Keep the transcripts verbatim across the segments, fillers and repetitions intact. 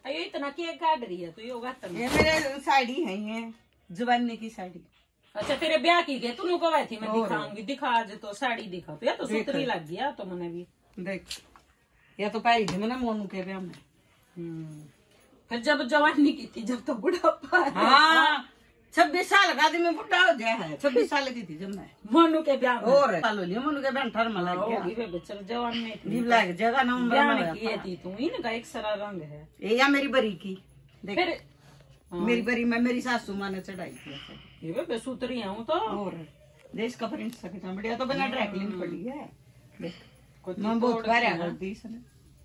अयो इतना केक काट रही है तू योगा करना। ये मेरे साड़ी है, ये जवानी की साड़ी। अच्छा तेरे ब्याह की गए तू कहा थी मैं दिखाऊंगी, दिखा आज तो साड़ी दिखा तो या तो सुतरी लग गया तो मैंने भी देख या तो पाई थी मैंने मोनू के ब्याह में। फिर जब जवानी की थी जब तो बुढ़ापा। हाँ छब्बीस साल का आदमी बुढ़ा हो गया है, छब्बीस साल की थी जब मैं मोनू के ब्याह में। और साल हो लिया मोनू के ब्याह ठर मला चल जवान में जगह नवंबर की थी तू इनका एक सारा रंग है ये या मेरी बरी की देख। फिर मेरी बरी में मेरी सासू माँ ने चढ़ाई थी। ये बे सूतरी हूँ तो और देश का प्रिंट सके बढ़िया तो बिना ड्रैकलिन पड़ी है। देख मैं बहुत बार कर दी इसने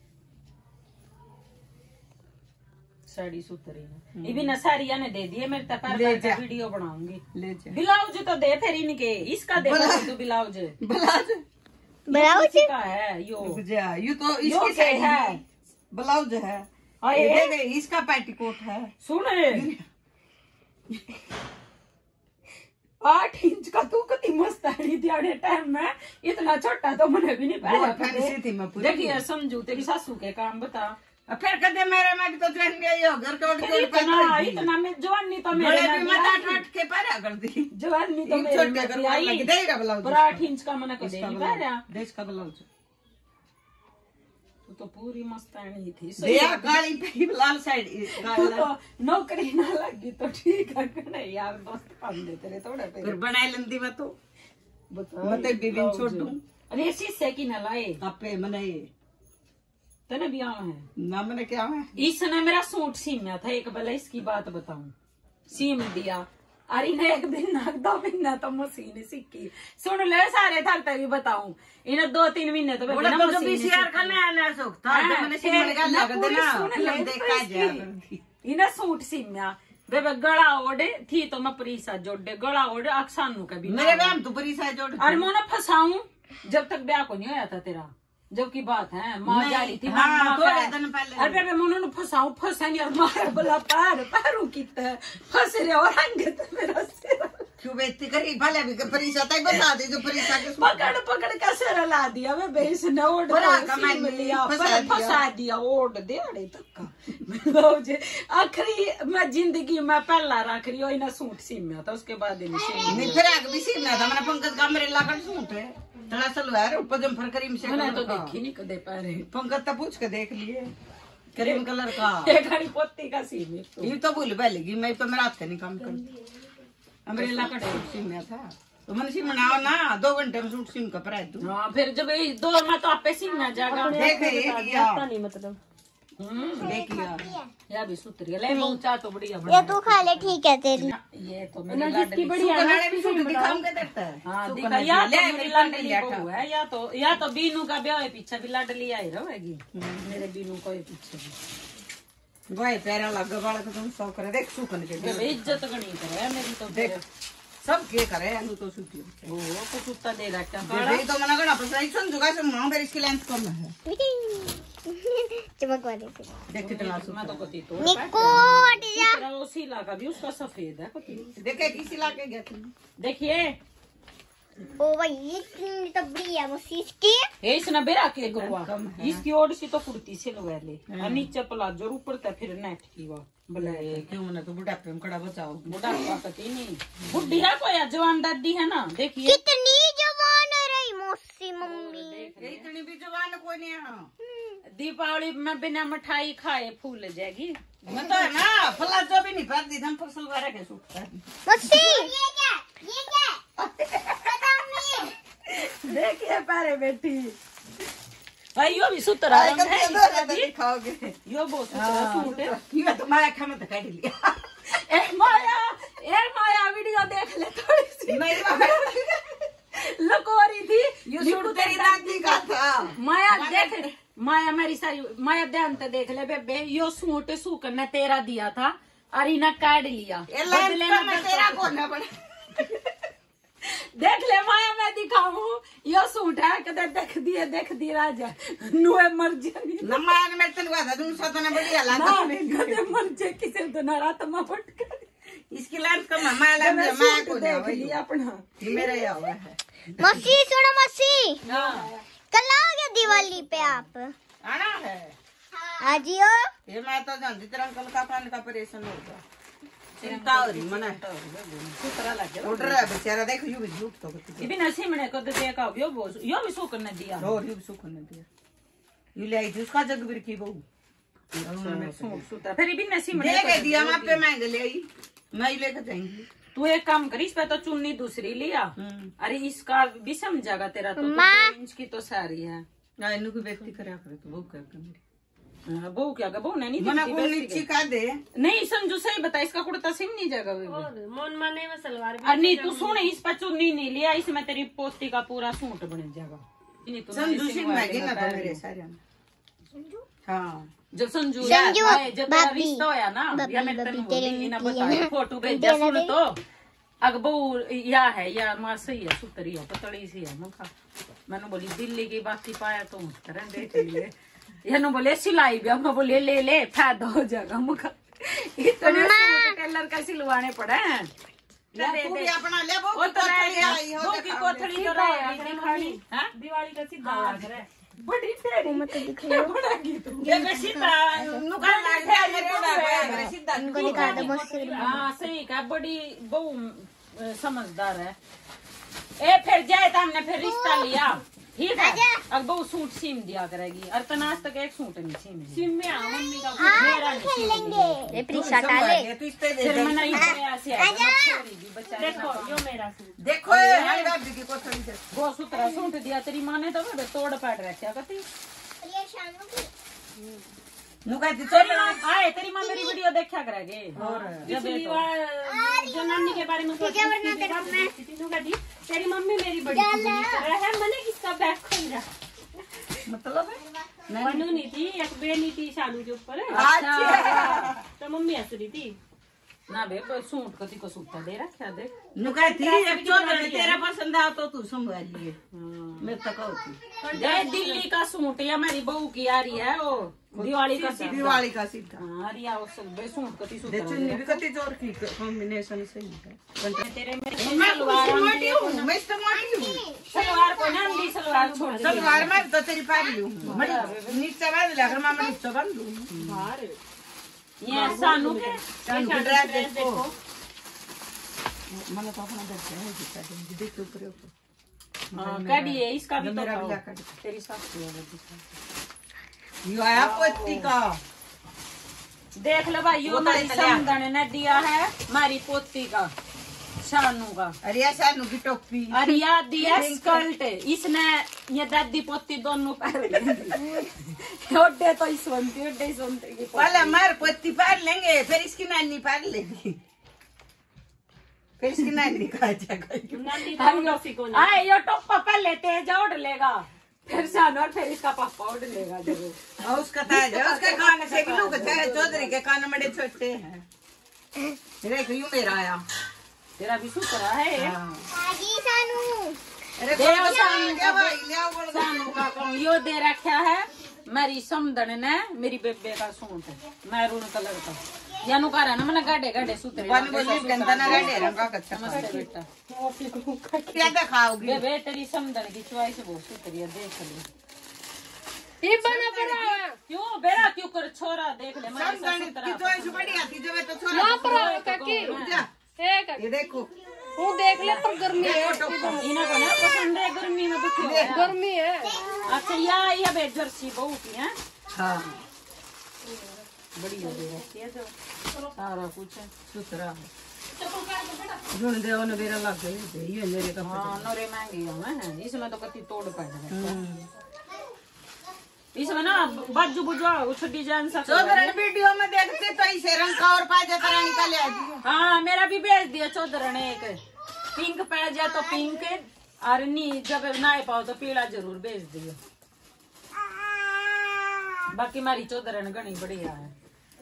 साड़ी सूतरी है। ये भी ना साड़िया ने दे दिए मेरे तक वीडियो बनाऊंगी। ले जा ब्लाउज तो दे फिर इनके इसका दे तू ब्लाउज ब्लाउज ब्लाउज का है यो यू तो इसकी साइड है ब्लाउज है। दे दे इसका पेटीकोट है। सुन आठ इंच का तू कति मस्त साड़ी दिहाड़े टाइम में इतना छोटा तो मैंने भी नहीं पाया। देखिए समझू तेरी सासू के काम बता फिर कहते मेरे में भी तो जवान गई हो घर के इतना इतना में जवानी तो मेरे भी मत आठ के पारा कर दी जवानी तो मेरे छोटे घर वाला के देगा ब्लाउज पर आठ इंच का मैंने को दे नहीं पाया देश का ब्लाउज तू तो पूरी मस्तानी थी दिया काली पे लाल साइड तो नौकरी ना लगी तो ठीक है नहीं यार दोस्त काम दे तेरे थोड़ा पे फिर बनाई लंदी में तो बता मत बीबी छोड़ दूं। अरे शीशे की न लाए आपे मने तने भी आवा है ना मैंने क्या है इसने मेरा सूट सीना था एक बेला इसकी बात बताऊं सीम दिया अरे ने एक दिन ना दो महीना तो मशीन सीखी सुन ले सारे थक भी बताऊं इन्हें दो तीन महीने तो बोला तो बीसीआर का नया नया शौक था मैंने सीमने का लगा देना फिल्म देखा जा इन्हें सूट सीमिया बेबे गला ओढ़े थी तो मैं परीसा जोड़े गला ओढ़े अक्सानू का भी मेरे बैम तो परीसा जोड़ अरे मोना फंसाऊं जब तक ब्याह को नहीं होया था तेरा जब की बात है माँ जा रही थी हाँ, अरे बेबे मोनू फंसाऊं फंसा नहीं और मार बोला पैर पैरों की फंस रहे और अंगे तो मेरा सिर क्यों बेइज्जती करी भले भी परीक्षा तक बता दे जो परीक्षा के पकड़ पकड़ का सिर ला दिया मैं बेस ने ओढ़ लिया फंसा दिया ओढ़ दे अड़े तक का आखिरी मैं जिंदगी में पहला रख रही हूँ इन्हें सूट सीमिया था उसके बाद नहीं फिर आगे भी सीमना था मैंने पंकज का मेरे लाकर सूट है थोड़ा सलवार ऊपर जम्फर करीम से मैंने तो देखी नहीं कदे पा रहे पंकज तो पूछ के देख लिए करीम कलर का घड़ी पोती का सीम ये तो भूल पहलेगी मैं तो मेरा हाथ का नहीं काम करती अम्ब्रेला का सूट सीमना था तो मैंने सिमनाओ ना दो घंटे में सूट सीम का प्राइस दूं। हाँ फिर जब दो में तो आपे सीमना जाएगा देख नहीं मतलब देखिया या भी सूत्री ले मैं चाह तो बढ़िया ये तू खा ले ठीक है तेरी ये तो मेरी लाडली बढ़िया बनाने भी सूट दिखाऊं के देखता है हां दिखा या तो मेरी लाडली बहू है या तो या तो बीनू का ब्याह है पीछे भी लाडली आई रहेगी मेरे बीनू को ही पीछे भाई पैरा लग वाला तो तुम सौ करे देख सूखन के इज्जत गणी करे मेरी तो देख सब के करे अनु तो सूखी ओ तो सूता दे रखा ये तो मना करना पड़ता है सुन जुगा से मां मेरी इसकी लेंथ कम है चमक वाले से देख कितना सूखा मैं तो कति तो निको हट जा तेरा वो सिला का भी उसका सफेद है कति देखे किसी ला के गया तुम देखिए ओ भाई इतनी तो बढ़िया मसीज की ये इसने बेरा के गुआ इसकी ओर सी तो कुर्ती से लगवाले और नीचे प्लाजो और ऊपर तो फिर नेट की वो बोले क्यों मैंने तो बुढ़ापे में खड़ा बचाओ बुढ़ापा कति नहीं बुढ़ी है कोई जवान दादी है ना देखिए कितनी जवान है रही मौसी मम्मी इतनी भी जवान कोई नहीं है दीपावली में बिना मिठाई खाए फूल जाएगी मैं तो है ना प्लाजो भी नहीं पहनती हम पर सलवार के सूट मौसी ये क्या ये क्या देखिए पारे बेटी भाई यो भी सुतरा रंग है दिखाओगे यो बहुत सुतरा सूट है ये तो माया खाना तो काट लिया ए माया ए माया वीडियो देख ले थोड़ी सी नहीं लकोरी थी ये सूट तेरी दादी का था माया देख माया मेरी सारी माया ध्यान से देख ले बेबे यो सूट सूखने तेरा दिया था और इन्हें काट लिया तेरा कौन है बड़ा देख ले माया मैं दिखाऊं यो सूट है कदे देख दिए देख दी राजा नुए मर जानी न माया ने मेरे तनवा था तुम साथ ने बढ़िया लाता कदे मर जाए किसे तो ना रात में फट कर इसकी लाइफ का माया ला माया को देख लिया अपना ये मेरा ही हुआ है मौसी सुनो मौसी हां कल आओगे दिवाली पे आप आना है हाँ आजियो ये मैं तो जानती तेरा अंकल का पानी का परेशान हो गया चिंता हो रही मना सुतरा लग गया उड़ रहा है बेचारा देख यू भी झूठ तो ये भी नसी में को दे का यो वो यो भी सो करने दिया और यू भी सुख ने दिया यू ले आई उसका जग बिर की बहू सुतरा फिर भी नसी में दे के दिया मैं पे मैं ले आई मैं लेकर जाएंगी तू एक काम कर इस पे तो चुन्नी दूसरी लिया अरे इसका भी समझागा तेरा तो दो इंच की तो सारी है ना इनको की व्यक्ति करा करे तो वो कर कर बहू क्या बहू नहीं मना को नीचे का दे नहीं समझो सही बता इसका कुर्ता सिम नहीं जाएगा मन माने में सलवार भी नहीं तू सुन इस पर चुन्नी नहीं लिया इसमें तेरी पोती का पूरा सूट बन जाएगा संजू सिंह मैगी ना तो मेरे सारे हाँ जब संजू संजू, जब तेरा भाभी, रिश्ता होया ना भाभी, या मैं भाभी, तेरे तेरे बोली ना लिए बता ना। फोटो भेजा सुन तो अग बहू या है या मां सही है सुतरी है पतली सी है मुखा मैंने बोली दिल्ली की बाकी पाया तो करन देख लिए यानो बोले सिलाई भी हम बोले ले ले फायदा हो जाएगा मुखा इतने सूट टेलर का सिलवाने पड़े हैं ले तू भी अपना ले वो वो तो रह गया आई हो वो की कोथड़ी तो रह गई खाली हां दिवाली का सीधा लग रहा है बड़ी तेरी मत दिखाओ बड़ा की तू ये बेसी नुका लाग है मेरे बड़ा है सीधा उनको दिखा दो मस्त हाँ सही का बड़ी बहु समझदार है ए फिर जाए तो हमने फिर रिश्ता लिया ठीक है अब बहु सूट सीम दिया करेगी और तनाज तक एक सूट नहीं सीम सिम में आ मम्मी का मेरा नहीं खेलेंगे ये प्रीशा डाले तू इस पे दे फिर दे मना ही ऐसे है छोड़ेगी बेचारी देखो यो मेरा सूट देखो ये हाय दादी की कोथड़ी से वो सुतरा सूट दिया तेरी माँ ने तो मेरे तोड़ पाड़ रखा कती नुका दी तेरी माँ आए तेरी माँ मेरी वीडियो देखा करेगी पिछली बार जो नानी के बारे में सोची थी तेरी मम्मी मेरी बड़ी है मैंने किसका बैग खोल रहा मतलब है मनु नहीं थी एक बेनी थी शानू के ऊपर अच्छा तो मम्मी हंस रही थी ना बे सूट कती को सूट दे रखा देख नुका थी एक चौधरी तेरा पसंद आ तो तू संभाल लिए मैं तक होती ये दिल्ली का सूट या मेरी बहू की आ रही है वो दिवाली का सीधा दिवाली का सीधा हाँ रिया वो सब बे सूट कती सूट दे चुन्नी भी कति जोर की कॉम्बिनेशन सही है तेरे मेरे मैं मोटी हूँ मैं तो मोटी हूँ सलवार को ना अंडी सलवार छोड़ दे सलवार मैं तो तेरी पारी हूँ बड़ी नीचे बांध ले अगर मैं नीचे बांध दूँ बाहर ये सानू के चांद की ड्रेस देखो मैंने तो अपना दर्द है दिखा दूँगी देखो ऊपर ऊपर हाँ कड़ी है इसका भी तो मेरा भी खाओ। ला कर तेरी सास की है दिखा यो आया पोती का देख लो भाई यो वो तो हमारी इतना- समदन ने दिया है हमारी पोती का शानू का अरे ऐसा नु की टोपी और यह दिया स्कर्ट इसने ये दादी पोती दोनों पहन ली ओडे तो इसवंती ओडे इसवंती की पोती। पहले हमारे पोती पार लेंगे फिर इसकी नानी पार लेगी फिर इसकी नानी का जाएगा नानी तो अरे किसी को नहीं आए यो टोपा पहले तेज ओढ़ लेगा फिर शानू और फिर इसका पापा ओढ़ लेगा जरूर और उसका ताज है उसके कान से भी लोग चाहे चौधरी के कान बड़े छोटे हैं मेरे को यूं मेरा आया तेरा भी सुतरा है आजी सानू अरे दे कौन आओ सा सानू क्या भाई ले आओ बोल सानू का कहूं, यो दे रखा है मेरी समदन ने मेरी बेबे का सूट मैरून कलर का यानु का ना मैंने गाड़े गाड़े सुतरे वन बोली गंदा ना रेडे रंगा कच्चा नमस्ते बेटा क्या दिखाओगी बेबे तेरी समदन की चॉइस बहुत सुतरी है देख ले ये बना पड़ा क्यों बेरा क्यों कर छोरा देख ले मेरी समझाने ससुर की तरह तो ऐसी बड़ी आती जो मैं तो छोरा यहाँ पर आओ तो काकी कहूं जा है काकी ये देखो वो देख ले पर गर्मी है इना को ना पसंद है गर्मी में दुखी हो गया। गर्मी है अच्छा या ये बे जर्सी बहू की है हाँ बड़ी हो गई है सब सारा कुछ है सुतरा जुन दे ओने बेरा लग गई दे ये मेरे का हाँ नोरे महंगी है इसमें तो कति तोड़ पड़ रहा है इसमें ना बाजू बुजवा उस डिजाइन सा चौधरी वीडियो में देखते तो ऐसे रंग का और पाजे तरह निकाले आती हाँ मेरा भी भेज दिया चौधरी ने एक पिंक पड़ जाए तो पिंक और नी जब ना पाओ तो पीला जरूर भेज दियो बाकी हमारी चौधरी ने घनी बढ़िया है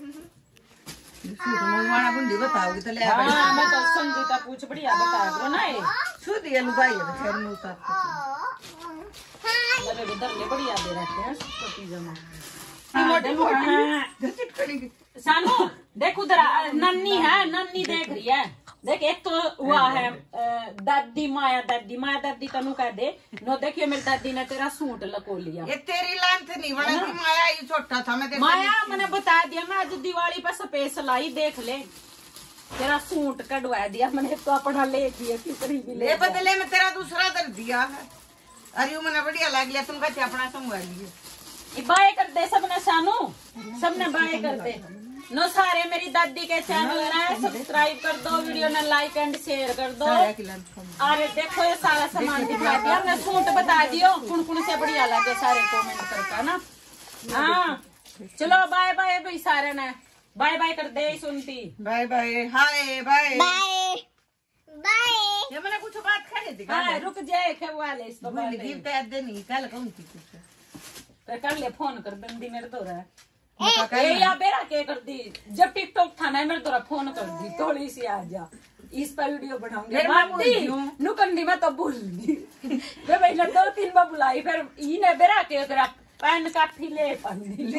सूट मंगवाना बुंदी बताओगी तो ले आ हाँ मैं तो संगीता पूछ बढ़िया बता दो ना ये सूट ये लुगाई है बेचारी में उतार मेरे भी दर्ले बढ़िया दे रखे हैं पति जमा मोटी मोटी चिटकनी की सानू देख उधर आ, नन्नी है नन्नी देख रही है देख एक तो हुआ है अ, दादी माया दादी माया दादी तनु कह दे नो देखियो मेरी दादी ने तेरा सूट लको लिया। ये तेरी लांथ नहीं बड़ा थी माया, ये छोटा था मैं माया मैंने बता दिया मैं आज दिवाली पर सफेद लाई देख ले तेरा सूट कटवा दिया मैंने तो अपना ले दिया कितनी भी ले बदले में तेरा दूसरा दर दिया है। अरे वो मैंने बढ़िया लग लिया तुम कहते अपना संभाल लिए। बाय कर दे सबने सानू सबने बाय कर दे नो सारे मेरी दादी के चैनल ने सब्सक्राइब कर दो, वीडियो ने लाइक एंड शेयर कर दो। अरे देखो ये सारा सामान दिखा दिया मैं सूट बता दियो कौन कौन से बढ़िया लगे सारे कमेंट करके ना। हाँ चलो बाय बाय भाई सारे ने बाय बाय कर दे सुनती bye bye hi bye bye bye. ये मैंने कुछ बात खड़ी थी हाँ रुक जाए के वाले इसको भूल गई ते नहीं कल कहूं थी कुछ कर ले फोन कर बंदी मेरे तो रहा ए या बेरा के कर दी जब टिकटॉक था ना मेरे तोरा फोन कर दी थोड़ी सी आ जा इस पर वीडियो बनाऊंगी नुकंडी में तो भूल गई मैं भाई दो तीन बार बुलाई फिर इने बेरा के तेरा पैन का फिले पन्नी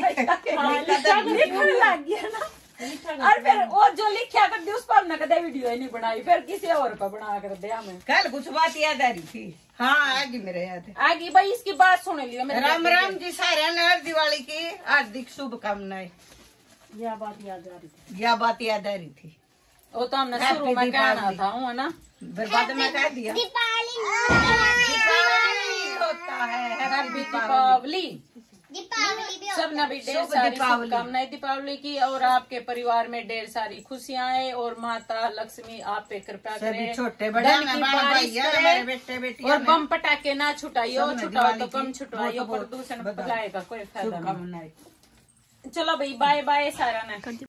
लग गया ना और फिर वो जो लिखा कर दी उस पर न कदे वीडियो ही नहीं बनाई फिर किसी और का बना कर दिया मैं। कल कुछ बात याद आ रही थी। हाँ आगे मेरे याद है आगे भाई इसकी बात सुन लियो मेरे राम राम जी सारे ने दिवाली की हार्दिक शुभकामनाएं। यह बात याद आ रही थी यह बात याद आ रही थी वो तो हमने शुरू में कहना था है ना बर्बाद में कह दिया दीपावली होता है हैप्पी दीपावली दीपावली भी सब ने भी ढेर सारी शुभकामनाएं दीपावली की और आपके परिवार में ढेर सारी खुशियां आए और माता लक्ष्मी आप पे कृपा करे छोटे बड़े मेरे बेटे बेटी और बम पटाखे ना छुटाइयो छुटाओ तो कम छुटाइयो प्रदूषण फैलाएगा कोई फायदा नहीं। चलो भाई बाय बाय सारा ने।